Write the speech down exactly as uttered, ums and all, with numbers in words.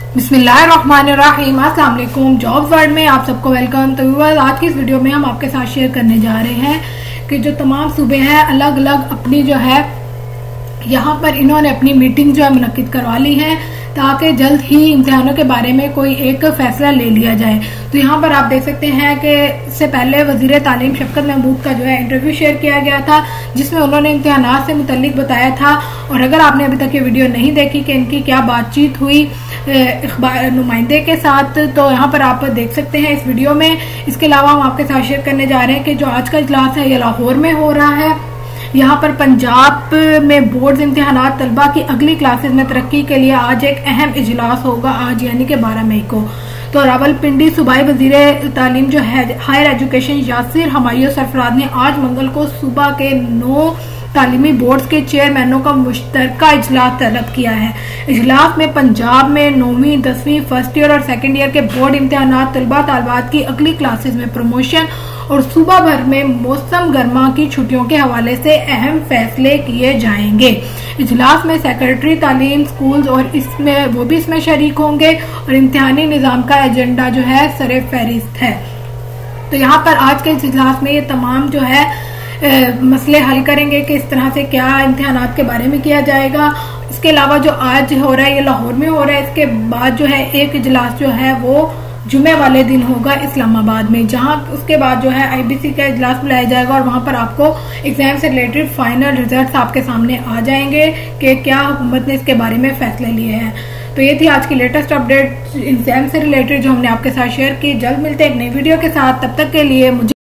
बिस्मिल्लाहिर्रहमानिर्रहीम। अस्सलाम वालेकुम। जॉब्स वर्ल्ड में आप सबको वेलकम। तो व्यूअर्स, आज की इस वीडियो में हम आपके साथ शेयर करने जा रहे हैं कि जो तमाम सूबे हैं अलग अलग अपनी जो है यहाँ पर इन्होंने अपनी मीटिंग जो है मुनक्किद करवा ली है ताकि जल्द ही इम्तिहानों के बारे में कोई एक फैसला ले लिया जाए। तो यहाँ पर आप देख सकते हैं कि इससे पहले वजीर तालीम शफकत महमूद का जो है इंटरव्यू शेयर किया गया था जिसमें उन्होंने इम्तिहानात से मुतल्लिक बताया था। और अगर आपने अभी तक ये वीडियो नहीं देखी कि इनकी क्या बातचीत हुई अखबार नुमाइंदे के साथ, तो यहाँ पर आप देख सकते हैं इस वीडियो में। इसके अलावा हम आपके साथ शेयर करने जा रहे हैं कि जो आज का इजलास है ये लाहौर में हो रहा है। यहाँ पर पंजाब में बोर्ड इम्तिहानात तलबा की अगली क्लासेस में तरक्की के लिए आज एक अहम इजलास होगा, आज यानी कि बारह मई को। तो रावलपिंडी सूबाई वजीर तालीम जो है हायर एजुकेशन यासिर हमायूं सरफराज ने आज मंगल को सूबा के नौ तालीमी बोर्ड्स के चेयरमैनों का मुश्तरका इजलास तलब किया है। इजलास में पंजाब में नौवीं दसवीं फर्स्ट ईयर और सेकेंड ईयर के बोर्ड इम्तिहानात तलबा तालबात की अगली क्लासेस में प्रमोशन और सूबा भर में मौसम गर्मा की छुट्टियों के हवाले से अहम फैसले किए जाएंगे। इजलास में सेक्रेटरी तालीम स्कूल्स और इसमें वो भी इसमें शरीक होंगे और इम्तिहानी निज़ाम का एजेंडा जो है सरे फहरिस्त है। तो यहाँ पर आज के इजलास में ये तमाम जो है ए, मसले हल करेंगे कि इस तरह से क्या इम्तिहानात के बारे में किया जाएगा। इसके अलावा जो आज हो रहा है ये लाहौर में हो रहा है। इसके बाद जो है एक इजलास जो है वो जुमे वाले दिन होगा इस्लामाबाद में, जहां उसके बाद जो है आईबीसी का इजलास बुलाया जाएगा और वहां पर आपको एग्जाम से रिलेटेड फाइनल रिजल्ट्स आपके सामने आ जाएंगे कि क्या हुकूमत ने इसके बारे में फैसले लिए हैं। तो ये थी आज की लेटेस्ट अपडेट एग्जाम से रिलेटेड जो हमने आपके साथ शेयर की। जल्द मिलते हैं एक नई वीडियो के साथ, तब तक के लिए मुझे